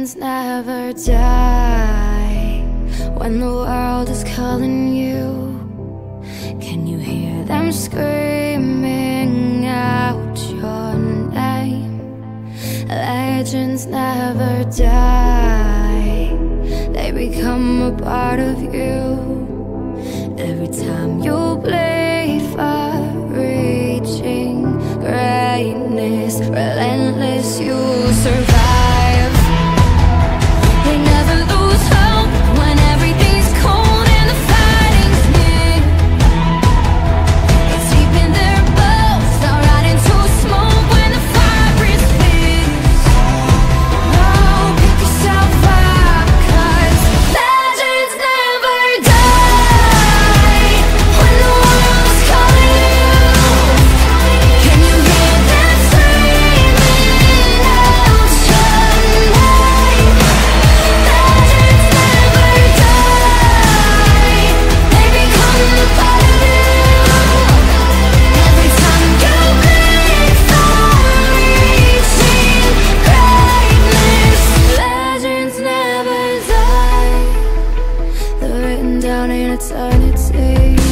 Legends never die. When the world is calling you, can you hear them screaming out your name? Legends never die. They become a part of you. Every time you bleed for reaching greatness, relentless, you survive. They never lose hope when everything's cold and the fighting's near. It's deep in their bones, they'll ride into smoke when the fire breathes fierce. Oh, pick yourself up, 'cause legends never die. When the world's calling you, can you hear them screaming out your name? Legends never die. They become a part of you. Every time you bleed for reaching greatness, legends never die. They're written down in eternity.